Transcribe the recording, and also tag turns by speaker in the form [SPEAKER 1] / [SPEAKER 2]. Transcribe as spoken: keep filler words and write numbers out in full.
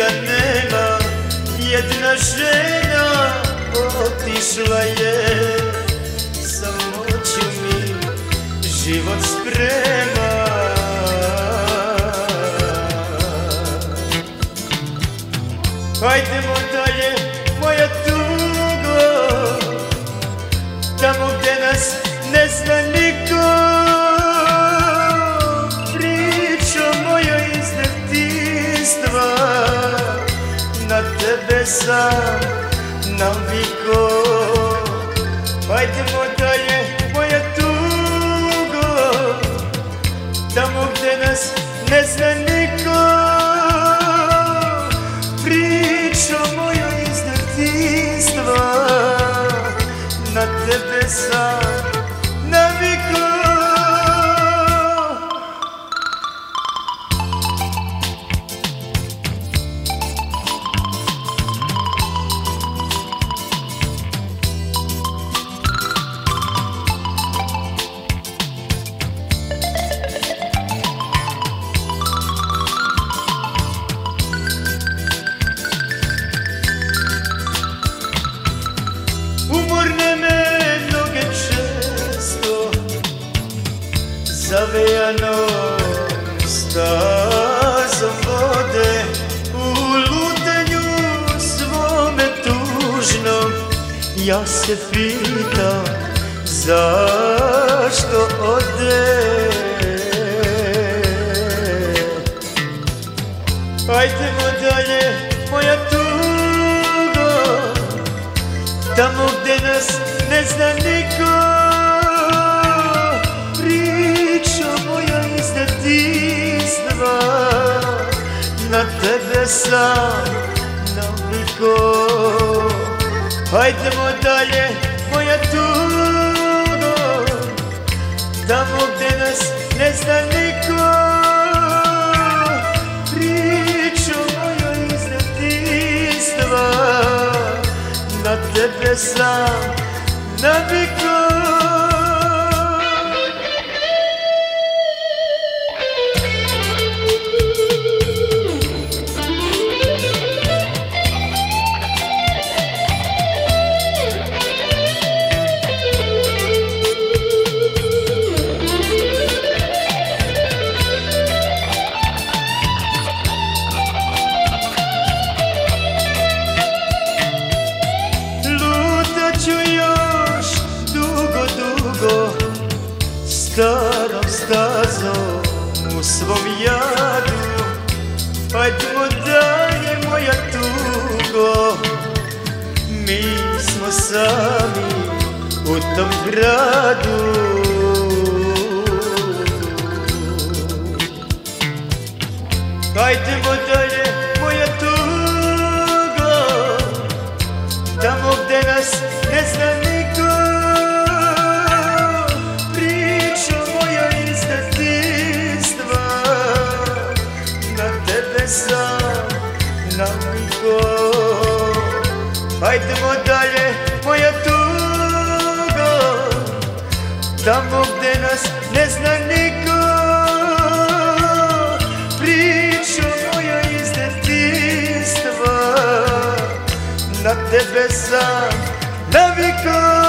[SPEAKER 1] mira nema, jedna žena otišla je, samo ću mi život sprema. Hajdemo dalje, moja tugo, tamo gde nas ne zna niko. Priča moja iz detinjstva, na tebe sam naviko. Hajdemo dalje, moja tugo, tamo gde nas ne zna niko. Priča moja iz detinjstva, na tebe sam naviko. Umorne me noge često zavejanom stazom vode, u lutanju svome tužnom ja se pitam zašto ode. Hajdemo dalje, moja tugo, tamo gde nas ne zna niko. Priča moja iz detinjstva, na tebe sam naviko. Hajdemo dalje, moja tugo, tamo gde nas ne zna niko. Priča moja iz detinjstva, na tebe sam naviko. Ću još dugo, dugo starom stazom u svom jadu. Hajdemo dalje, moja tugo, mi smo sami u tom gradu. Hajdemo dalje, moja tugo, tamo gde nas ne zna niko. Priča moja iz detinjstva, na tebe sam naviko. Hajdemo dalje, moja tugo, tamo gde nas ne zna niko. Priča moja iz detinjstva, na tebe sam naviko.